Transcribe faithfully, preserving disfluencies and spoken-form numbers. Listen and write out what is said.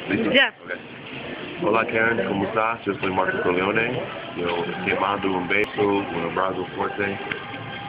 ¿Listo? Ya. Okay. Hola Karen, ¿cómo estás? Yo soy Marco Corleone. Yo te mando un beso, un abrazo fuerte.